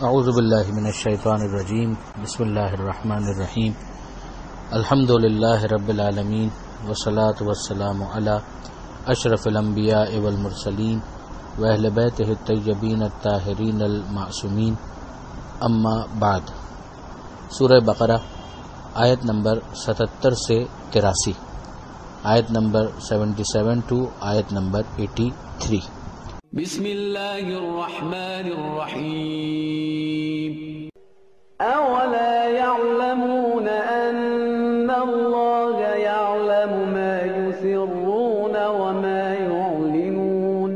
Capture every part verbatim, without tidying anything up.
اعوذ باللہ من الشیطان الرجیم بسم اللہ الرحمن الرحیم الحمد للہ رب العالمین والصلاة والسلام علی اشرف الانبیاء والمرسلین واہل بیتہ الطیبین الطاہرین المعصومین اما بعد۔ سورہ بقرہ آیت نمبر ستتر سے تراسی، آیت نمبر سیونٹی سیون ٹو آیت نمبر ایٹی تھری۔ بسم اللہ الرحمن الرحیم۔ اولا يعلمون ان اللہ يعلم ما يسرون وما يعلنون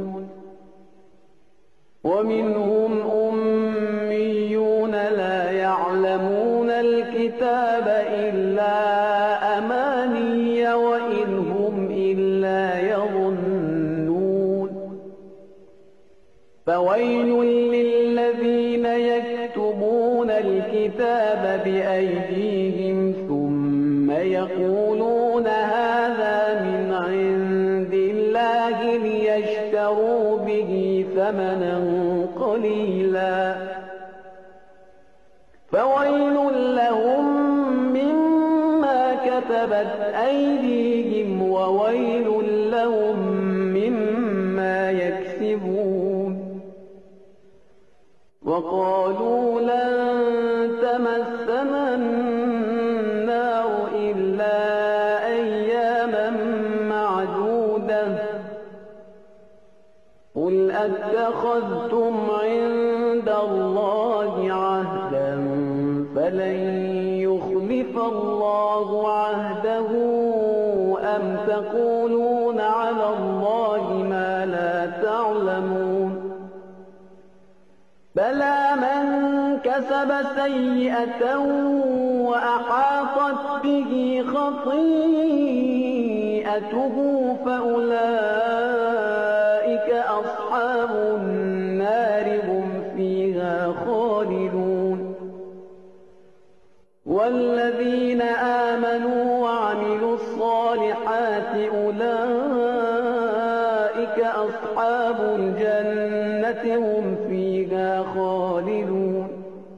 ومنهم أميون لا يعلمون الكتاب إلا أماني وإن هم إلا يظنون فويل للذين يكتبون الكتاب بأيديهم ثم يقولون هذا من عند الله ليشتروا به ثمنا قليلا فويل لهم مما كتبت أيديهم وويل لهم مما يكسبون وقالوا لن تمسنا النار إلا أياما معدودة قل أتخذتم عند الله عهدا فلن يخلف الله عهده أم تقولون على الله ما لا تعلمون بلى من كسب سيئة وأحاطت به خطيئته فأولئك أصحاب النار هم فيها خالدون والذين آمنوا وعملوا الصالحات أولئك أصحاب الجنة هم فيها خالدون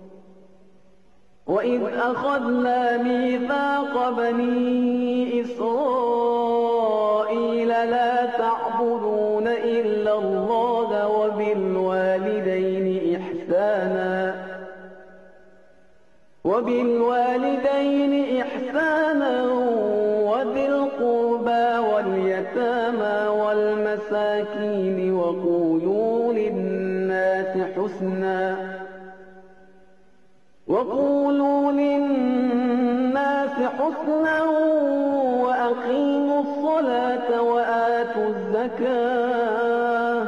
وإذ أخذنا ميثاق بني إسرائيل لا تعبدون إلا الله وبالوالدين إحسانا وبالوالدين إحسانا وذي القربى واليتامى والمساكين وقولوا للناس حسنا وقولوا للناس حسنا وأقيموا الصلاة وآتوا الزكاة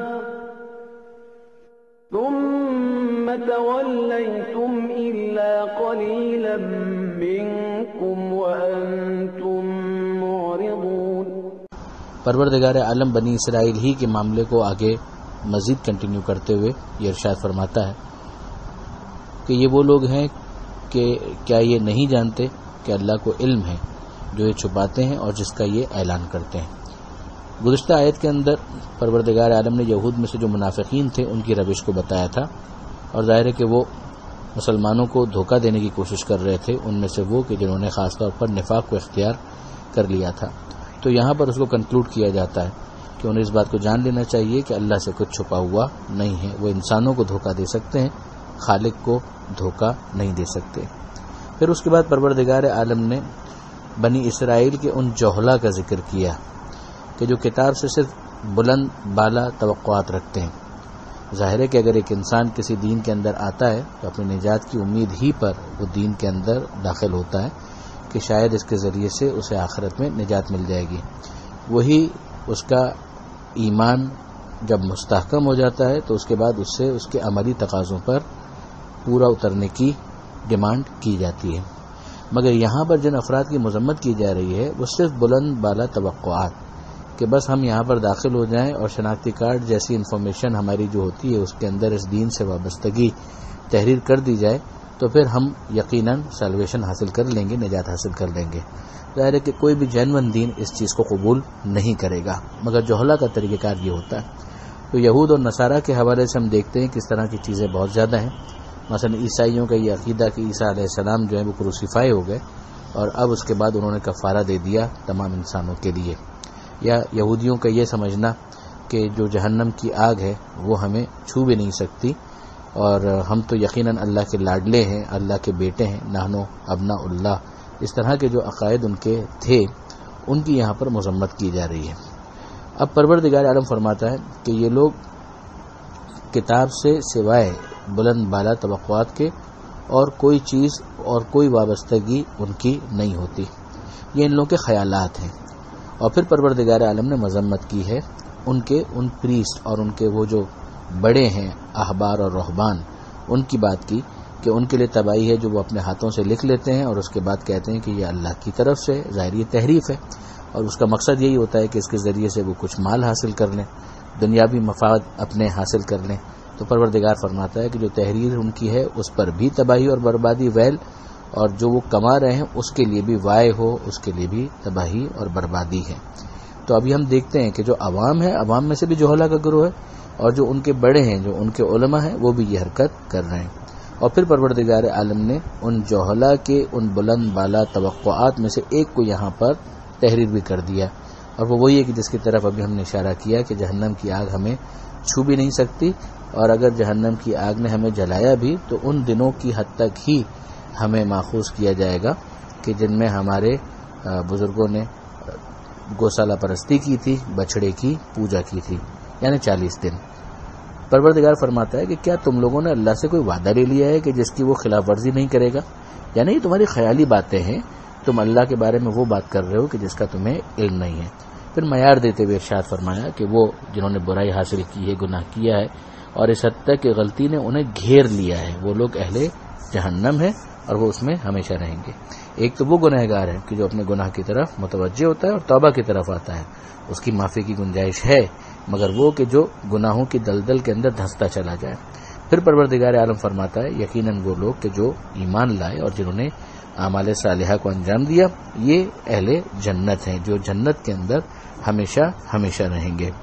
ثم توليتم إلا قليلا منكم وأنتم معرضون۔ پروردگار عالم بنی اسرائیل ہی کے معاملے کو آگے مزید کنٹینیو کرتے ہوئے یہ ارشاد فرماتا ہے کہ یہ وہ لوگ ہیں کہ کیا یہ نہیں جانتے کہ اللہ کو علم ہے جو یہ چھپاتے ہیں اور جس کا یہ اعلان کرتے ہیں۔ گزشتہ آیت کے اندر پروردگار عالم نے یہود میں سے جو منافقین تھے ان کی روش کو بتایا تھا، اور ظاہر ہے کہ وہ مسلمانوں کو دھوکہ دینے کی کوشش کر رہے تھے، ان میں سے وہ کہ جنہوں نے خاص طور پر نفاق کو اختیار کر لیا تھا۔ تو یہاں پر اس کو کنکلوڈ کیا جاتا ہے کہ انہیں اس بات کو جان لینا چاہیے کہ اللہ سے کچھ چھپا ہوا نہیں ہے، وہ انسانوں کو دھوکہ دے سکتے ہیں، خالق کو دھوکہ نہیں دے سکتے۔ پھر اس کے بعد پروردگار عالم نے بنی اسرائیل کے ان جوہلا کا ذکر کیا کہ جو کتاب سے صرف بلند بالا توقعات رکھتے ہیں۔ ظاہر ہے کہ اگر ایک انسان کسی دین کے اندر آتا ہے تو اپنی نجات کی امید ہی پر وہ دین کے اندر داخل ہوتا ہے کہ شاید اس کے ذریعے سے اسے آخرت میں نجات مل جائے گی۔ وہی اس کا ایمان جب مستحکم ہو جاتا ہے تو اس کے بعد اس سے اس کے عملی تقاضوں پر پورا اترنے کی ڈیمانڈ کی جاتی ہے۔ مگر یہاں پر جن افراد کی مذمت کی جا رہی ہے وہ صرف بلند بالا توقعات کہ بس ہم یہاں پر داخل ہو جائیں اور شناختی کارڈ جیسی انفارمیشن ہماری جو ہوتی ہے اس کے اندر اس دین سے وابستگی تحریر کر دی جائے تو پھر ہم یقیناً سیلویشن حاصل کر لیں گے، نجات حاصل کر لیں گے۔ ظاہر ہے کہ کوئی بھی جینون دین اس چیز کو قبول نہیں کرے گا، مگر جوہلا کا طریقہ کار یہ ہوتا ہے۔ تو یہود اور نصارہ کے حوالے سے ہم دیکھتے ہیں کہ اس طرح کی چیزیں بہت زیادہ ہیں۔ مثلا عیسائیوں کا یہ عقیدہ کہ عیسیٰ علیہ السلام جو ہے وہ کروسیفائی ہو گئے اور اب اس کے بعد انہوں نے کفارہ دے دیا تمام انسانوں کے لیے، یا یہودیوں کا یہ سمجھنا کہ جو جہنم کی آگ ہے وہ ہمیں چھو بھی نہیں سکتی اور ہم تو یقیناً اللہ کے لاڈلے ہیں، اللہ کے بیٹے ہیں، نحنو ابناء اللہ، اس طرح کے جو عقائد ان کے تھے ان کی یہاں پر مذمت کی جا رہی ہے۔ اب پروردگار عالم فرماتا ہے کہ یہ لوگ کتاب سے سوائے بلند بالا توقعات کے اور کوئی چیز اور کوئی وابستگی ان کی نہیں ہوتی، یہ ان لوگوں کے خیالات ہیں۔ اور پھر پروردگار عالم نے مذمت کی ہے ان کے ان پریسٹ اور ان کے وہ جو بڑے ہیں احبار اور رہبان، ان کی بات کی کہ ان کے لیے تباہی ہے جو وہ اپنے ہاتھوں سے لکھ لیتے ہیں اور اس کے بعد کہتے ہیں کہ یہ اللہ کی طرف سے، ظاہر یہ تحریف ہے اور اس کا مقصد یہی ہوتا ہے کہ اس کے ذریعے سے وہ کچھ مال حاصل کر لیں، دنیاوی مفاد اپنے حاصل کر لیں۔ تو پروردگار فرماتا ہے کہ جو تحریر ان کی ہے اس پر بھی تباہی اور بربادی، ویل، اور جو وہ کما رہے ہیں اس کے لیے بھی وائے ہو، اس کے لیے بھی تباہی اور بربادی ہے۔ تو ابھی ہم دیکھتے ہیں کہ جو عوام ہے، عوام میں سے بھی جوہلا کا گروہ ہے اور جو ان کے بڑے ہیں، جو ان کے علماء ہیں، وہ بھی یہ حرکت کر رہے ہیں۔ اور پھر پروردگار عالم نے ان جوہلا کے ان بلند بالا توقعات میں سے ایک کو یہاں پر تحریر بھی کر دیا، اور وہ وہی ہے کہ جس کی طرف ابھی ہم نے اشارہ کیا کہ جہنم کی آگ ہمیں چھو بھی نہیں سکتی، اور اگر جہنم کی آگ نے ہمیں جلایا بھی تو ان دنوں کی حد تک ہی ہمیں ماخوذ کیا جائے گا کہ جن میں ہمارے بزرگوں نے گوسالہ پرستی کی تھی، بچڑے کی پوجا کی تھی، یعنی چالیس دن۔ پروردگار فرماتا ہے کہ کیا تم لوگوں نے اللہ سے کوئی وعدہ لے لیا ہے کہ جس کی وہ خلاف ورزی نہیں کرے گا؟ یعنی یہ تمہاری خیالی باتیں ہیں، تم اللہ کے بارے میں وہ بات کر رہے ہو کہ جس کا تمہیں علم نہیں ہے۔ پھر معیار دیتے ہوئے ارشاد فرمایا کہ وہ جنہوں نے برائی حاصل کی ہے، گناہ کیا ہے، اور اس حد تک کہ غلطی نے انہیں گھیر لیا ہے، وہ لوگ اہل جہنم ہیں اور وہ اس میں ہمیشہ رہیں گے۔ ایک تو وہ گنہگار ہے کہ جو اپنے گناہ کی طرف متوجہ ہوتا ہے اور توبہ کی طرف آتا ہے، اس کی معافی کی گنجائش ہے، مگر وہ کہ جو گناہوں کی دلدل کے اندر دھنستا چلا جائے۔ پھر پروردگار عالم فرماتا ہے یقیناً وہ لوگ کہ جو ایمان لائے اور جنہوں نے اعمال صالحہ کو انجام دیا، یہ اہل جنت ہیں جو جنت کے اندر ہمیشہ ہمیشہ رہیں گے۔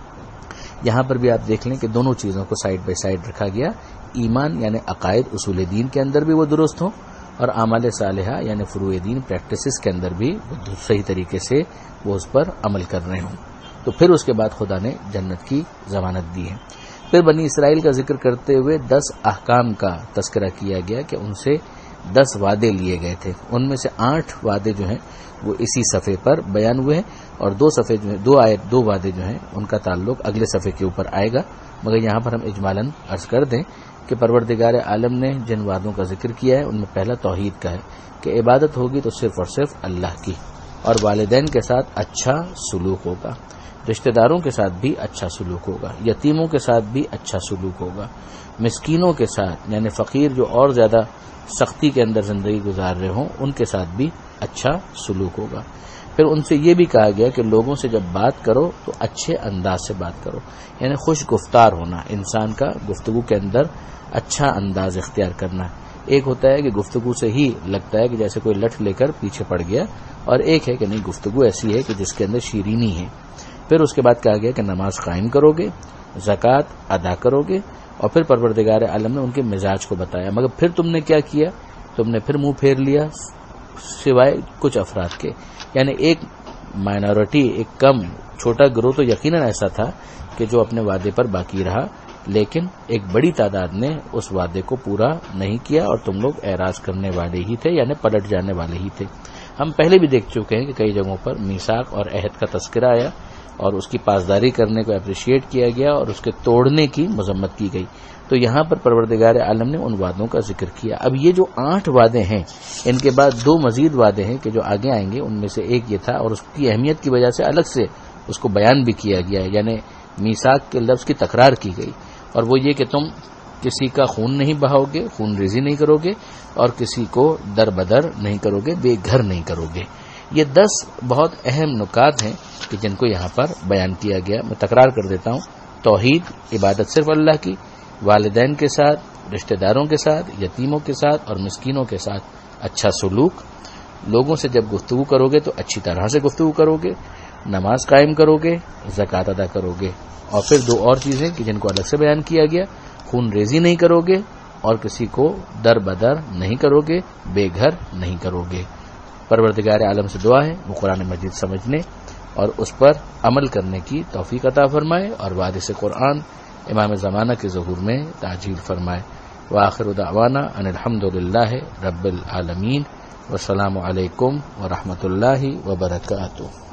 یہاں پر بھی آپ دیکھ لیں کہ دونوں چیزوں کو سائیڈ بائی سائیڈ رکھا گیا، ایمان یعنی عقائد اصول دین کے اندر بھی وہ درست ہوں، اور اعمال صالحہ یعنی فروع دین پریکٹسز کے اندر بھی وہ صحیح طریقے سے وہ اس پر عمل کر رہے ہوں۔ تو پھر اس کے بعد خدا نے جنت کی ضمانت دی ہے۔ پھر بنی اسرائیل کا ذکر کرتے ہوئے دس احکام کا تذکرہ کیا گیا کہ ان سے دس وعدے لیے گئے تھے، ان میں سے آٹھ وعدے جو ہیں وہ اسی صفحے پر بیان ہوئے ہیں، اور دو صفحے جو ہیں دو آیت دو وعدے جو ہیں ان کا تعلق اگلے صفحے کے اوپر آئے گا، مگر یہاں پر ہم اجمالاً عرض کر دیں کہ پروردگار عالم نے جن وعدوں کا ذکر کیا ہے ان میں پہلا توحید کا ہے کہ عبادت ہوگی تو صرف اور صرف اللہ کی، اور والدین کے ساتھ اچھا سلوک ہوگا، رشتہ داروں کے ساتھ بھی اچھا سلوک ہوگا، یتیموں کے ساتھ بھی اچھا سلوک ہوگا، مسکینوں کے ساتھ یعنی فقیر جو اور زیادہ سختی کے اندر زندگی گزار رہے ہوں ان کے ساتھ بھی اچھا سلوک ہوگا۔ پھر ان سے یہ بھی کہا گیا کہ لوگوں سے جب بات کرو تو اچھے انداز سے بات کرو، یعنی خوش گفتار ہونا، انسان کا گفتگو کے اندر اچھا انداز اختیار کرنا۔ ایک ہوتا ہے کہ گفتگو سے ہی لگتا ہے کہ جیسے کوئی لٹھ لے کر پیچھے پڑ گیا، اور ایک ہے کہ نہیں، گفتگو ایسی ہے کہ جس کے اندر شیرینی ہے۔ پھر اس کے بعد کہا گیا کہ نماز قائم کرو گے، زکوٰۃ ادا کرو گے، اور پھر پروردگار عالم نے ان کے مزاج کو بتایا، مگر پھر تم نے کیا کیا، تم نے پھر منہ پھیر لیا سوائے کچھ افراد کے، یعنی ایک مائنورٹی، ایک کم چھوٹا گروہ تو یقیناً ایسا تھا کہ جو اپنے وعدے پر باقی رہا، لیکن ایک بڑی تعداد نے اس وعدے کو پورا نہیں کیا اور تم لوگ اعراض کرنے والے ہی تھے، یعنی پلٹ جانے والے ہی تھے۔ ہم پہلے بھی دیکھ چکے ہیں کہ کئی جگہوں پر میثاق اور عہد کا تذکرہ آیا اور اس کی پاسداری کرنے کو اپریشیٹ کیا گیا اور اس کے توڑنے کی مذمت کی گئی، تو یہاں پر پروردگار عالم نے ان وعدوں کا ذکر کیا۔ اب یہ جو آٹھ وعدے ہیں ان کے بعد دو مزید وعدے ہیں کہ جو آگے آئیں گے، ان میں سے ایک یہ تھا اور اس کی اہمیت کی وجہ سے الگ سے اس کو بیان بھی کیا گیا ہے، یعنی میثاق کے لفظ کی تکرار کی گئی، اور وہ یہ کہ تم کسی کا خون نہیں بہاؤ گے، خون ریزی نہیں کرو گے، اور کسی کو در بدر نہیں کرو گے، بے گھر نہیں کرو گے۔ یہ دس بہت اہم نکات ہیں کہ جن کو یہاں پر بیان کیا گیا۔ میں تکرار کر دیتا ہوں، توحید، عبادت صرف اللہ کی، والدین کے ساتھ، رشتہ داروں کے ساتھ، یتیموں کے ساتھ اور مسکینوں کے ساتھ اچھا سلوک، لوگوں سے جب گفتگو کرو گے تو اچھی طرح سے گفتگو کرو گے، نماز قائم کرو گے، زکوٰۃ ادا کرو گے، اور پھر دو اور چیزیں کہ جن کو الگ سے بیان کیا گیا، خون ریزی نہیں کرو گے اور کسی کو در بدر نہیں کرو گے، بے گھر نہیں کرو گے۔ پروردگار عالم سے دعا ہے وہ قرآن مجید سمجھنے اور اس پر عمل کرنے کی توفیق عطا فرمائے اور وارث قرآن امام زمانہ کے ظہور میں تعجیل فرمائے۔ وآخر دعوانا ان الحمد للہ رب العالمین، والسلام علیکم ورحمۃ اللہ وبرکاتہ۔